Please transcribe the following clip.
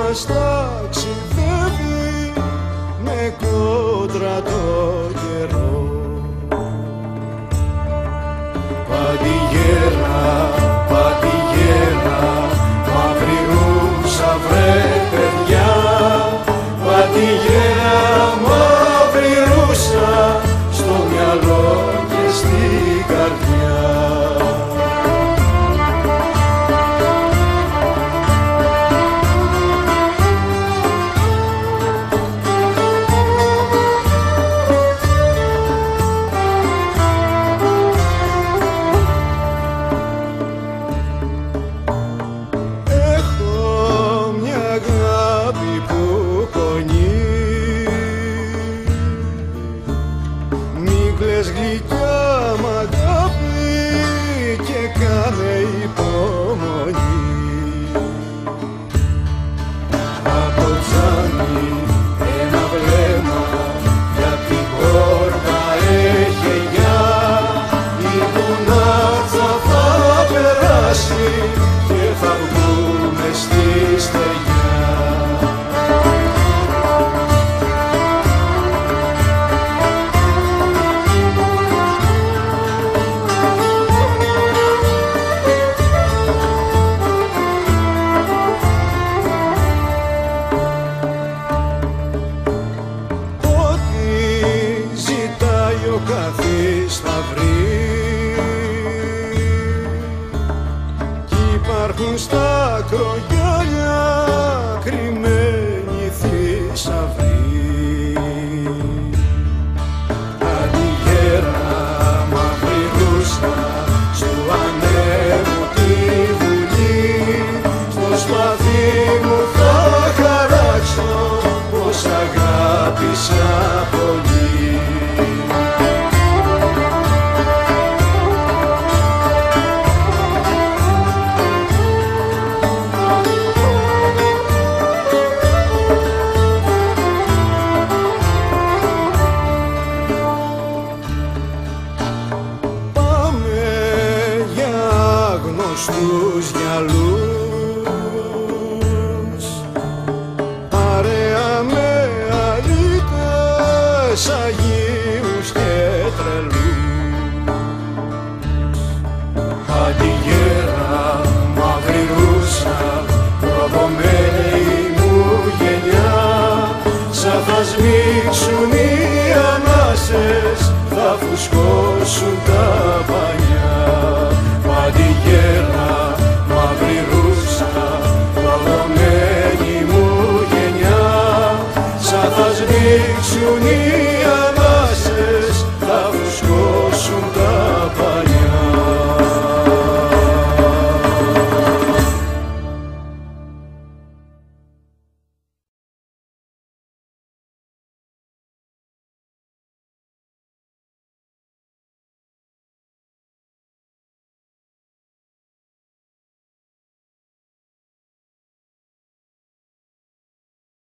μας ταξιδεύει με κόντρα το καιρό. Παντιγέρα, παντιγέρα, μαύρη ρούσα βρε παιδιά. Παντιγέρα, μαύρη ρούσα, στο μυαλό και στην καρδιά. Γλυκιά μ' αγάπη και κάνε υπομονή. Από τζάμι ένα βλέμμα για την πόρτα έχει γεια. Η κουνάτσα θα περάσει και θα βγούμε στη στεριά. Ο καθής θα βρει κι υπάρχουν στα κρογιά.